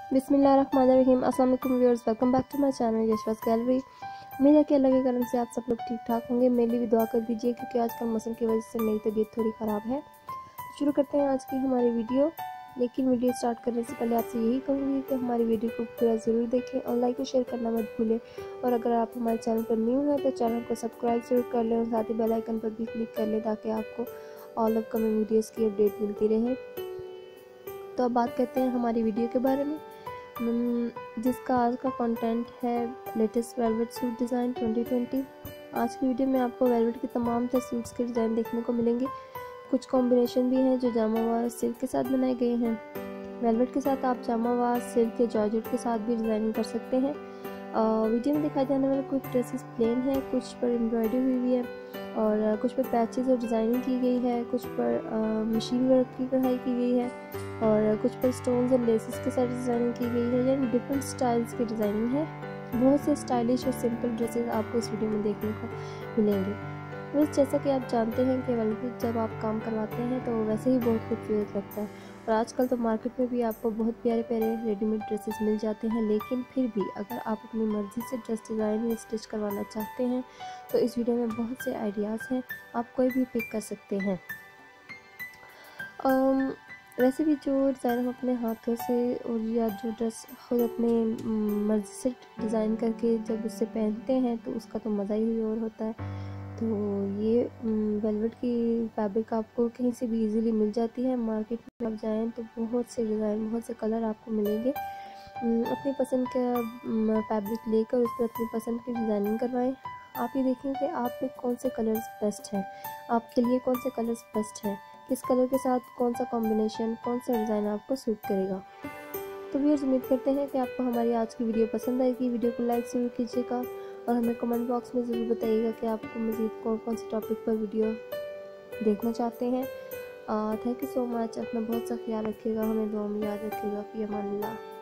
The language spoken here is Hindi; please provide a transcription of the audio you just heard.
बिस्मिल्लाहिर्रहमानिर्रहीम। अस्सलाम वालेकुम viewers, welcome back to my channel Yashwas gallery. उम्मीद है कि अल्लाह के करम से आप सब लोग ठीक ठाक होंगे। मेरी भी दुआ कर दीजिए क्योंकि आजकल मौसम की वजह से मेरी तबीयत थोड़ी ख़राब है। शुरू करते हैं आज की हमारी वीडियो। लेकिन वीडियो स्टार्ट करने से पहले आपसे यही कहूँगी कि हमारी वीडियो को पूरा ज़रूर देखें और लाइक और शेयर करना मत भूलें। और अगर आप हमारे चैनल पर न्यू हैं तो चैनल को सब्सक्राइब जरूर कर लें और साथ ही बेल आइकन पर भी क्लिक कर लें ताकि आपको ऑल अपकमिंग वीडियोज़ की अपडेट मिलती रहे। तो अब बात करते हैं हमारी वीडियो के बारे में, जिसका आज का कंटेंट है लेटेस्ट वेलवेट सूट डिज़ाइन 2020। आज की वीडियो में आपको वेलवेट के तमाम तरह सूट्स के डिज़ाइन देखने को मिलेंगे। कुछ कॉम्बिनेशन भी हैं जो जामावार सिल्क के साथ बनाए गए हैं। वेलवेट के साथ आप जामावार सिल्क या जॉर्जेट के साथ भी डिज़ाइनिंग कर सकते हैं। वीडियो में दिखाए जाने वाले कुछ ड्रेसेस प्लेन है, कुछ पर एम्ब्रॉयडरी हुई है और कुछ पर पैचेस और डिज़ाइनिंग की गई है, कुछ पर मशीन वर्क की कढ़ाई की गई है और कुछ पर स्टोन्स और लेसेस के साथ डिज़ाइनिंग की गई है। यानी डिफरेंट स्टाइल्स की डिज़ाइनिंग है। बहुत से स्टाइलिश और सिंपल ड्रेसेस आपको इस वीडियो में देखने को मिलेंगे। बस जैसा कि आप जानते हैं कि वेलवेट जब आप काम करवाते हैं तो वैसे ही बहुत खूबसूरत लगता है और आजकल तो मार्केट में भी आपको बहुत प्यारे प्यारे रेडीमेड ड्रेसेस मिल जाते हैं। लेकिन फिर भी अगर आप अपनी मर्ज़ी से ड्रेस डिज़ाइन या स्टिच करवाना चाहते हैं तो इस वीडियो में बहुत से आइडियाज़ हैं, आप कोई भी पिक कर सकते हैं। वैसे भी जो डिज़ाइन हम अपने हाथों से और या जो ड्रेस खुद अपने मर्ज़ी से डिज़ाइन करके जब उससे पहनते हैं तो उसका तो मज़ा ही और होता है। तो ये वेलवेट की फैब्रिक आपको कहीं से भी इजीली मिल जाती है। मार्केट में आप जाएँ तो बहुत से डिज़ाइन, बहुत से कलर आपको मिलेंगे। अपनी पसंद का फैब्रिक लेकर उस पर अपनी पसंद की डिज़ाइनिंग करवाएं। आप ये देखें कि आप में कौन से कलर्स बेस्ट हैं, आपके लिए कौन से कलर्स बेस्ट हैं, किस कलर के साथ कौन सा कॉम्बिनेशन, कौन सा डिज़ाइन आपको सूट करेगा। तो व्यूअर्स, उम्मीद करते हैं कि आपको हमारी आज की वीडियो पसंद आएगी। वीडियो को लाइक ज़रूर कीजिएगा और हमें कमेंट बॉक्स में ज़रूर बताइएगा कि आपको मज़ीद कौन कौन से टॉपिक पर वीडियो देखना चाहते हैं। Thank you so much. अपना बहुत सा ख्याल रखिएगा, हमें दुआ में याद रखिएगा। फ़ी अमान अल्लाह।